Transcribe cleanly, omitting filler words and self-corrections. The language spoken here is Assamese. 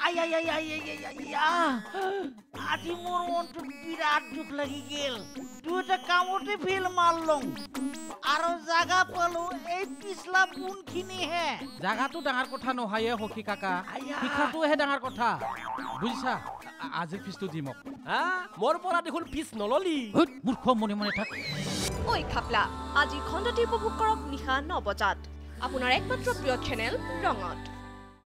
আজি মোৰ মনটো বিৰাট দুখ লাগি গেল দুটা কামতে ফেল মাৰলং আৰু জাগা পালো এই পিছলা বুনখিনি হে জাগাটো ডাঙৰ কথা নহয় হকি কাকা শিক্ষাটোহে ডাঙৰ কথা বুজিছা আজিৰ ফিজটো দিমক মোৰ পৰা দেখোন ফিজ নললি মূৰ্খ মনে মনে থাক ঐ খাপলা আজি খণ্ডটি উপভোগ কৰক নিশা 9 বজাত আপোনাৰ একমাত্ৰ প্ৰিয় চেনেল ৰঙত